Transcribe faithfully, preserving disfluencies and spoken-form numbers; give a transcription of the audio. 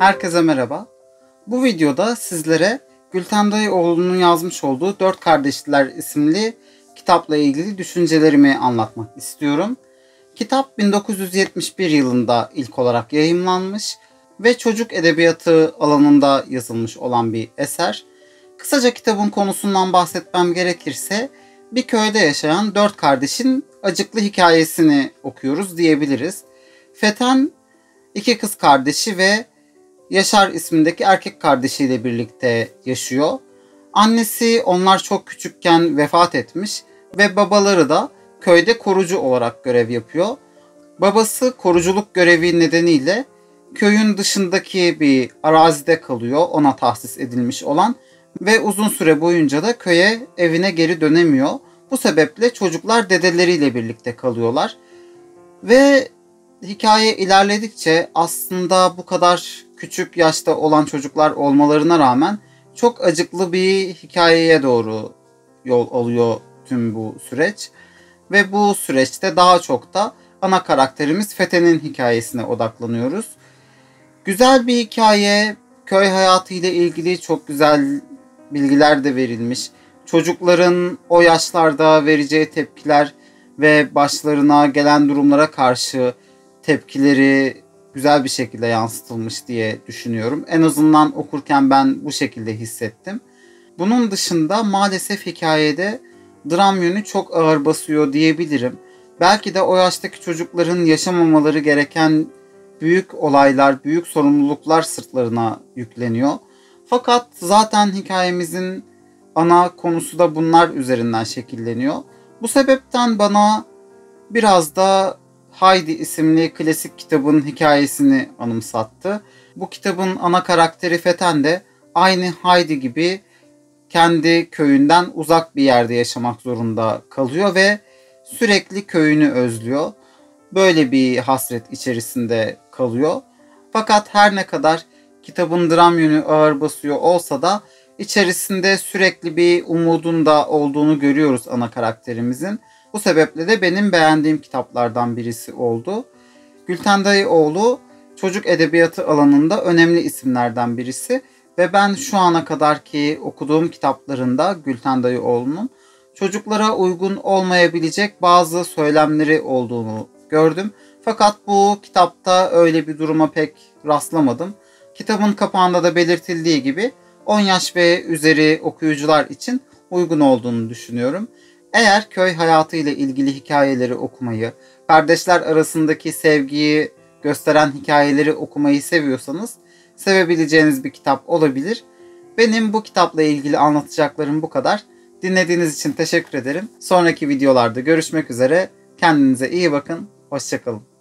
Herkese merhaba. Bu videoda sizlere Gülten Dayıoğlu'nun yazmış olduğu Dört Kardeşler isimli kitapla ilgili düşüncelerimi anlatmak istiyorum. Kitap bin dokuz yüz yetmiş bir yılında ilk olarak yayımlanmış ve çocuk edebiyatı alanında yazılmış olan bir eser. Kısaca kitabın konusundan bahsetmem gerekirse bir köyde yaşayan dört kardeşin acıklı hikayesini okuyoruz diyebiliriz. Feten iki kız kardeşi ve Yaşar ismindeki erkek kardeşiyle birlikte yaşıyor. Annesi onlar çok küçükken vefat etmiş ve babaları da köyde korucu olarak görev yapıyor. Babası koruculuk görevi nedeniyle köyün dışındaki bir arazide kalıyor, ona tahsis edilmiş olan ve uzun süre boyunca da köye, evine geri dönemiyor. Bu sebeple çocuklar dedeleriyle birlikte kalıyorlar. Ve hikaye ilerledikçe aslında bu kadar küçük yaşta olan çocuklar olmalarına rağmen çok acıklı bir hikayeye doğru yol alıyor tüm bu süreç. Ve bu süreçte daha çok da ana karakterimiz Feten'in hikayesine odaklanıyoruz. Güzel bir hikaye, köy hayatı ile ilgili çok güzel bilgiler de verilmiş. Çocukların o yaşlarda vereceği tepkiler ve başlarına gelen durumlara karşı tepkileri güzel bir şekilde yansıtılmış diye düşünüyorum. En azından okurken ben bu şekilde hissettim. Bunun dışında maalesef hikayede dram yönü çok ağır basıyor diyebilirim. Belki de o yaştaki çocukların yaşamamaları gereken büyük olaylar, büyük sorumluluklar sırtlarına yükleniyor. Fakat zaten hikayemizin ana konusu da bunlar üzerinden şekilleniyor. Bu sebepten bana biraz da Heidi isimli klasik kitabın hikayesini anımsattı. Bu kitabın ana karakteri Feten de aynı Heidi gibi kendi köyünden uzak bir yerde yaşamak zorunda kalıyor ve sürekli köyünü özlüyor. Böyle bir hasret içerisinde kalıyor. Fakat her ne kadar kitabın dram yönü ağır basıyor olsa da içerisinde sürekli bir umudun da olduğunu görüyoruz ana karakterimizin. Bu sebeple de benim beğendiğim kitaplardan birisi oldu. Gülten Dayıoğlu çocuk edebiyatı alanında önemli isimlerden birisi ve ben şu ana kadarki okuduğum kitaplarında Gülten Dayıoğlu'nun çocuklara uygun olmayabilecek bazı söylemleri olduğunu gördüm. Fakat bu kitapta öyle bir duruma pek rastlamadım. Kitabın kapağında da belirtildiği gibi on yaş ve üzeri okuyucular için uygun olduğunu düşünüyorum. Eğer köy hayatı ile ilgili hikayeleri okumayı, kardeşler arasındaki sevgiyi gösteren hikayeleri okumayı seviyorsanız sevebileceğiniz bir kitap olabilir. Benim bu kitapla ilgili anlatacaklarım bu kadar. Dinlediğiniz için teşekkür ederim. Sonraki videolarda görüşmek üzere. Kendinize iyi bakın. Hoşça kalın.